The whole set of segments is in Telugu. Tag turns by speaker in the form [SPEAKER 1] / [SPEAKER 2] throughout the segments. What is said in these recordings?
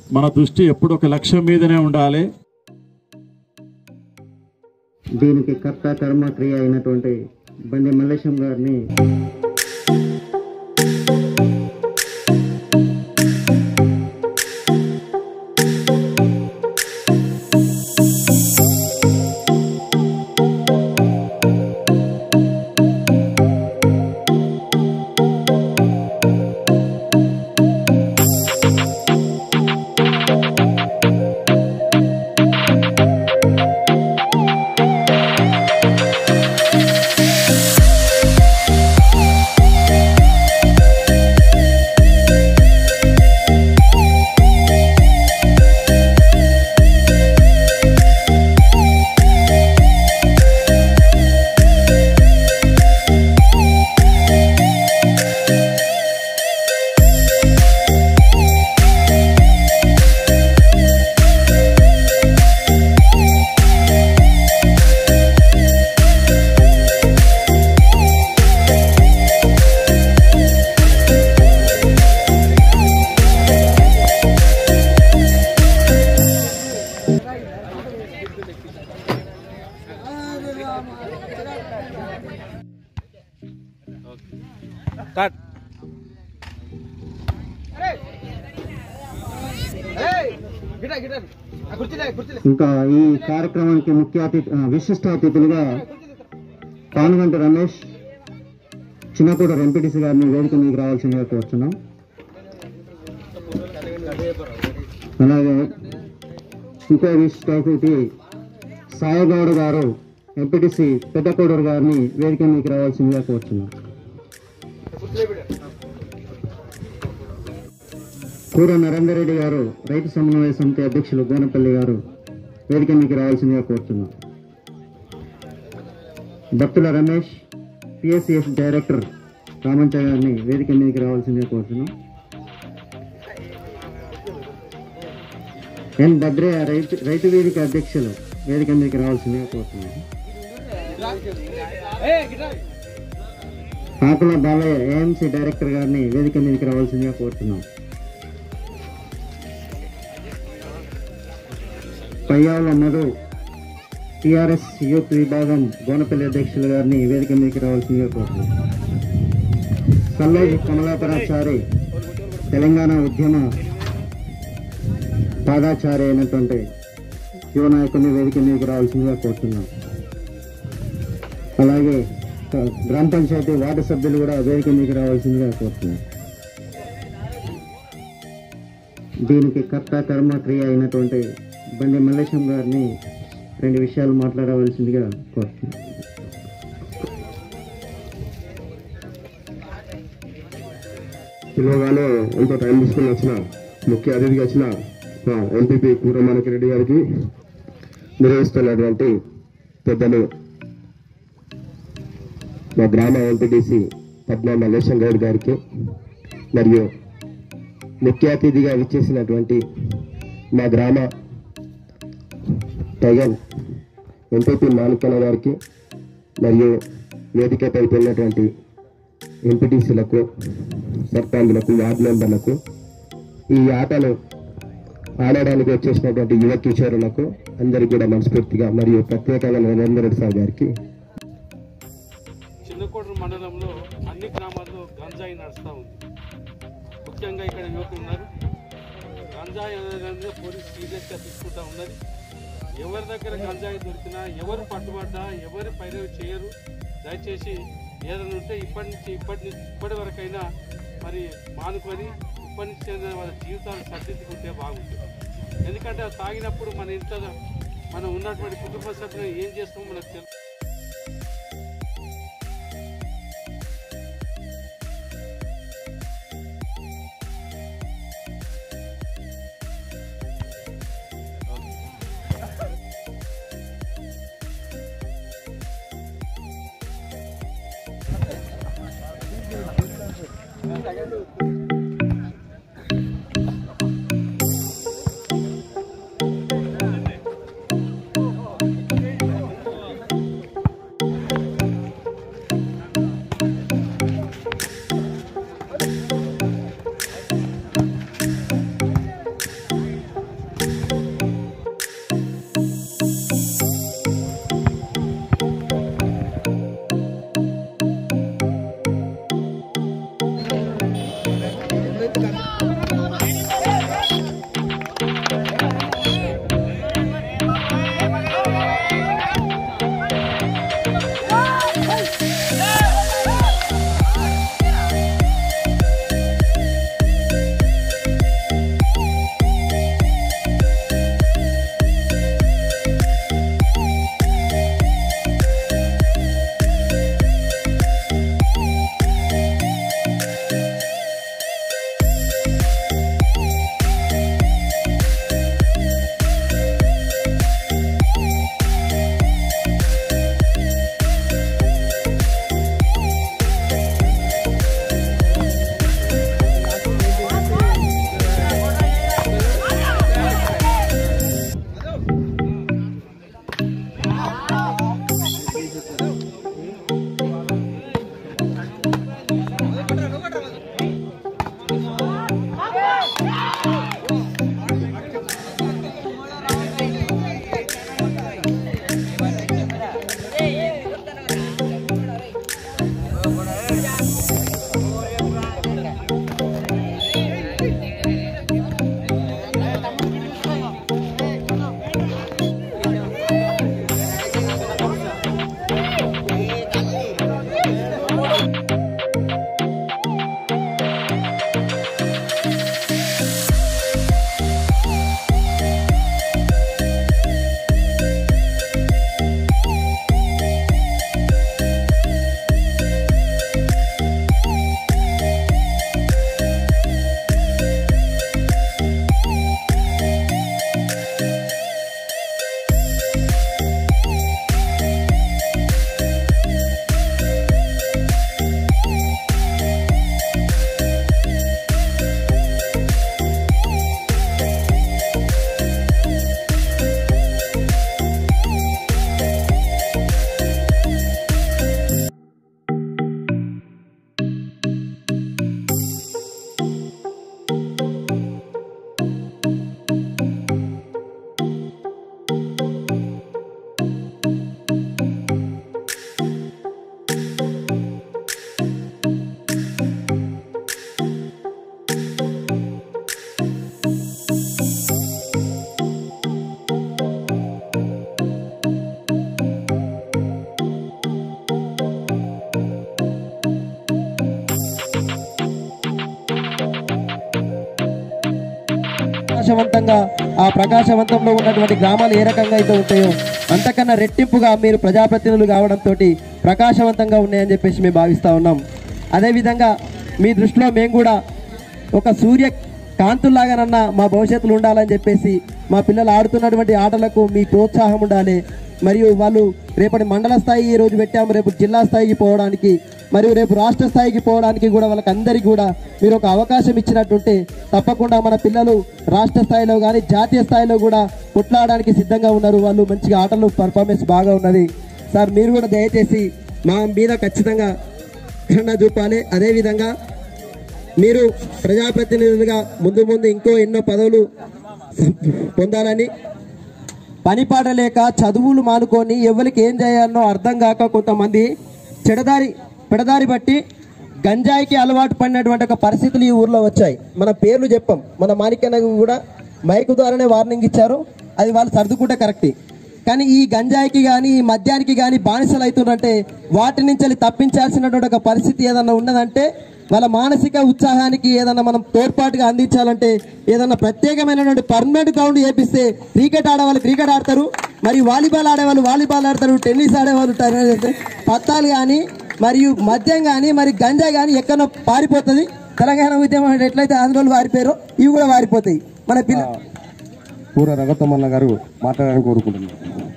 [SPEAKER 1] మన దృష్టి ఎప్పుడు ఒక లక్ష్యం మీదనే ఉండాలి.
[SPEAKER 2] దీనికి కర్త కర్మ క్రియ అయినటువంటి బండి మల్లేశం గారిని ఇంకా ఈ కార్యక్రమానికి విశిష్ట అతిథులుగా పానుగంట రమేష్ చిన్నకూడ ఎంపీటీసీ గారిని వేదిక మీకు రావాల్సిందిగా కోరుతున్నాం. అలాగే ఇంకో విశిష్ట అతిథి సాయిగౌడ్ గారు ఎంపీటీసీ పెద్దకోడూరు గారిని వేదిక మీకు రావాల్సిందిగా కోరుతున్నాం. కూర నరేందర్ రెడ్డి గారు రైతు సమన్వయ సమితి అధ్యక్షులు గోనపల్లి గారు వేదిక మీకు రావాల్సిందిగా కోరుతున్నాం. భక్తుల రమేష్ పిఎస్సిఎస్ డైరెక్టర్ రామంచ గారిని వేదిక మీదకి రావాల్సిందిగా కోరుతున్నాం. ఎన్ భద్రయ్య రైతు వేదిక అధ్యక్షులు వేదిక మీదకి రావాల్సిందిగా కోరుతున్నాం. ఆకుల బాలయ్య ఏఎంసీ డైరెక్టర్ గారిని వేదిక మీదకి రావాల్సిందిగా కోరుతున్నాం. పయ్యావుల మధు టిఆర్ఎస్ యూత్ విభాగం గోనపల్లి అధ్యక్షులు గారిని వేదిక మీదకి రావాల్సిందిగా కోరుతున్నాం. కల్లేజీ కమలాపరాచారి తెలంగాణ ఉద్యమ పాదాచారి అయినటువంటి యువ నాయకుడిని వేదిక మీదకి రావాల్సిందిగా కోరుతున్నాం. అలాగే గ్రామ పంచాయతీ వార్డు సభ్యులు కూడా వేదిక మీదకి రావాల్సిందిగా కోరుతున్నాం. దీనికి కర్త కర్మ క్రియ అయినటువంటి బండి మల్లేశం గారిని 2 విషయాలు మాట్లాడవలసిందిగా కోరుతున్నాం.
[SPEAKER 3] పిలవగానే ఎంతో టైం తీసుకుని వచ్చిన ముఖ్య అతిథిగా వచ్చిన ఎంపీపీ కూర రెడ్డి గారికి, నిర్వహిస్తున్నటువంటి పెద్దలు మా గ్రామ ఎంపీటీసీ పద్మా మల్లేశం గౌడ్ గారికి, మరియు ముఖ్య అతిథిగా విచ్చేసినటువంటి మా గ్రామ టైగర్ ఎంపీపీ మాణిక్యాల గారికి, మరియు వేదికపై వెళ్ళినటువంటి ఎంపీటీసీలకు, సర్పంచులకు, వార్డు మెంబర్లకు, ఈ ఆటలు ఆడడానికి వచ్చేసినటువంటి యువ కిషోరులకు అందరికీ కూడా మనస్ఫూర్తిగా మరియు ప్రత్యేకంగా నరేందర్ రెడ్డి సార్ గారికి.
[SPEAKER 4] చిన్నకోడూరు మండలంలో అన్ని గ్రామాల్లో గంజాయి నడుస్తూ ఉంది. ముఖ్యంగా ఇక్కడ యువకులు ఉన్నారు. గంజాయి అనేది పోలీసు సీరియస్గా తీసుకుంటూ ఉన్నది. ఎవరి దగ్గర గంజాయి దొరికినా, ఎవరు పట్టుబడ్డా, ఎవరు పైరవి చేయరు. దయచేసి ఏదైనా ఉంటే ఇప్పటి వరకైనా మరి మానుకొని ఇప్పటి నుంచి వాళ్ళ జీవితాలు సర్దిద్దుకుంటే బాగుంటుంది. ఎందుకంటే అది తాగినప్పుడు మన ఇంట్లో మనం ఉన్నటువంటి కుటుంబ సభ్యులు ఏం చేస్తామో మనకు తెలుసు.
[SPEAKER 5] ప్రకాశవంతంగా ఆ ప్రకాశవంతంలో ఉన్నటువంటి గ్రామాలు ఏ రకంగా అయితే ఉంటాయో అంతకన్నా రెట్టింపుగా మీరు ప్రజాప్రతినిధులు కావడంతో ప్రకాశవంతంగా ఉన్నాయని చెప్పేసి మేము భావిస్తూ ఉన్నాం. అదేవిధంగా మీ దృష్టిలో మేము కూడా ఒక సూర్య కాంతుల్లాగానన్నా మా భవిష్యత్తులో ఉండాలని చెప్పేసి మా పిల్లలు ఆడుతున్నటువంటి ఆటలకు మీ ప్రోత్సాహం ఉండాలి. మరియు వాళ్ళు రేపటి మండల స్థాయి ఈ రోజు పెట్టాము, రేపు జిల్లా స్థాయికి పోవడానికి మరియు రేపు రాష్ట్ర స్థాయికి పోవడానికి కూడా వాళ్ళకందరికీ కూడా మీరు ఒక అవకాశం ఇచ్చినట్టుంటే తప్పకుండా మన పిల్లలు రాష్ట్ర స్థాయిలో కానీ జాతీయ స్థాయిలో కూడా కొట్లాడడానికి సిద్ధంగా ఉన్నారు. వాళ్ళు మంచిగా ఆటలు పర్ఫార్మెన్స్ బాగా ఉన్నది. సార్ మీరు కూడా దయచేసి మా మీద ఖచ్చితంగా ఘటన చూపాలి. అదేవిధంగా మీరు ప్రజాప్రతినిధులుగా ముందు ముందు ఇంకో ఎన్నో పదవులు పొందాలని, పనిపాట లేక చదువులు మానుకొని ఎవరికి ఏం చేయాలనో అర్థం కాక కొంతమంది పెడదారి బట్టి గంజాయికి అలవాటు పడినటువంటి ఒక పరిస్థితులు ఈ ఊర్లో వచ్చాయి. మన పేర్లు చెప్పాం, మన మాణిక్యనకు కూడా మైకు ద్వారానే వార్నింగ్ ఇచ్చారు, అది వాళ్ళు సర్దుకుంటే కరెక్టే. కానీ ఈ గంజాయికి కానీ ఈ మద్యానికి కానీ బానిసలు అవుతుందంటే వాటి నుంచి తప్పించాల్సినటువంటి ఒక పరిస్థితి ఏదన్నా ఉన్నదంటే వాళ్ళ మానసిక ఉత్సాహానికి ఏదన్నా మనం తోడ్పాటుగా అందించాలంటే ఏదన్నా ప్రత్యేకమైనటువంటి పర్మనెంట్ గ్రౌండ్ చేపిస్తే క్రికెట్ ఆడేవాళ్ళు క్రికెట్ ఆడతారు, మరి వాలీబాల్ ఆడేవాళ్ళు వాలీబాల్ ఆడతారు, టెన్నిస్ ఆడేవాళ్ళు పత్తాలు కానీ మరియు మద్యం కానీ మరి గంజా కానీ ఎక్కడో పారిపోతుంది. తెలంగాణ ఉద్యమం ఎట్లయితే ఆంధ్రలో వారిపోయారో ఇవి కూడా వారిపోతాయి. మన
[SPEAKER 3] పూర రగతమన్న గారు మాట్లాడాలని కోరుకుంటున్నాను.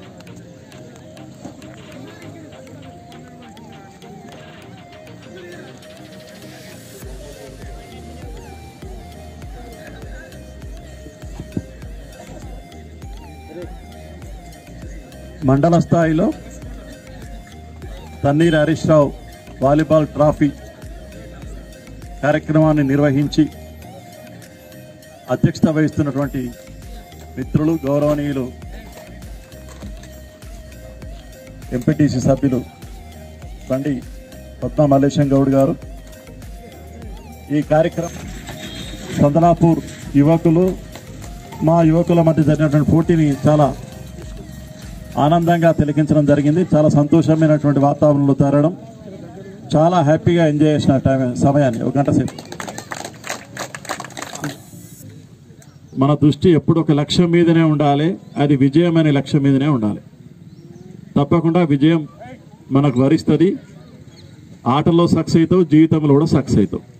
[SPEAKER 1] మండల స్థాయిలో తన్నీర్ హరీష్ రావు వాలీబాల్ ట్రాఫీ కార్యక్రమాన్ని నిర్వహించి అధ్యక్షత వహిస్తున్నటువంటి మిత్రులు గౌరవనీయులు ఎంపీటీసీ సభ్యులు బండి పద్మా మల్లేశం గౌడ్ గారు, ఈ కార్యక్రమం సందనాపూర్ యువకులు మా యువకుల మధ్య జరిగినటువంటి పోటీని చాలా ఆనందంగా తిలకించడం జరిగింది. చాలా సంతోషమైనటువంటి వాతావరణంలో జరగడం, చాలా హ్యాపీగా ఎంజాయ్ చేసిన సమయాన్ని ఒక గంట సేపు. మన దృష్టి ఎప్పుడు ఒక లక్ష్యం మీదనే ఉండాలి, అది విజయం అనే లక్ష్యం మీదనే ఉండాలి. తప్పకుండా విజయం మనకు వరిస్తుంది. ఆటలో సక్సెస్ అవుతావు, జీవితంలో కూడా సక్సెస్ అవుతావు.